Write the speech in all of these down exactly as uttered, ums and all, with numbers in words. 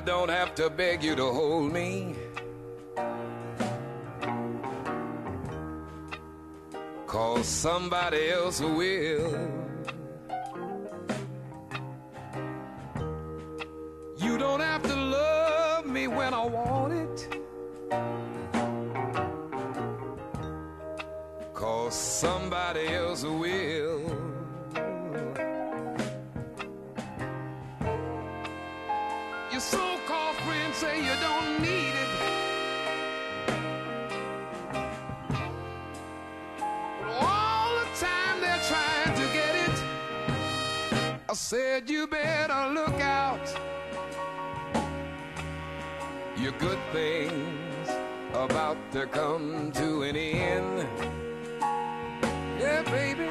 don't have to beg you to hold me, 'cause somebody else will. You don't have to love me when I want it, 'cause somebody else will. Your so-called friends say you don't need it, but all the time they're trying to get it. I said you better look out. Your good things about to come to an end. Yeah, baby,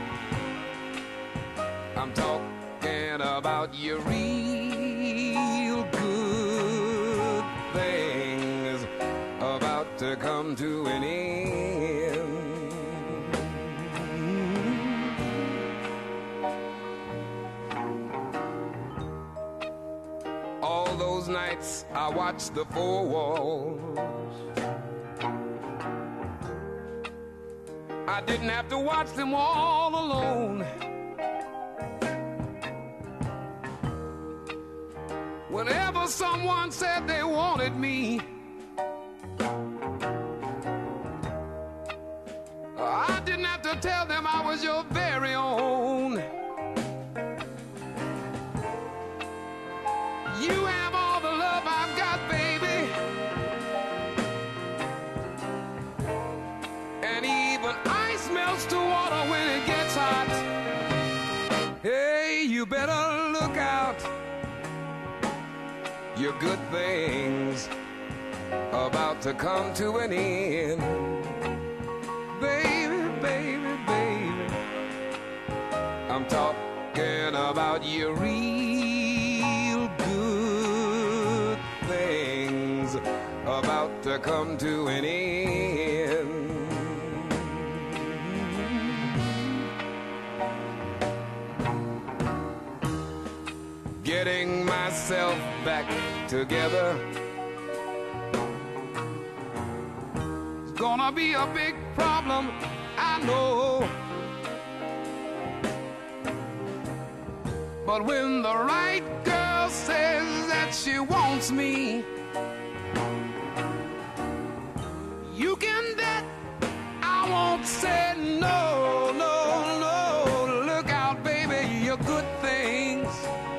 I'm talking about your real good things about to come to an end. All those nights I watched the four walls, I didn't have to watch them all alone. Whenever someone said they wanted me, I didn't have to tell them I was your very own. You have all the love I've got, baby, and even ice melts to water when it gets hot. Hey, you better look out. Your good things about to come to an end. Baby, baby, baby, I'm talking about your real good things about to come to an end. Getting myself back together is gonna be a big problem, I know. But when the right girl says that she wants me, you can bet I won't say no, no, no. Look out, baby, your good things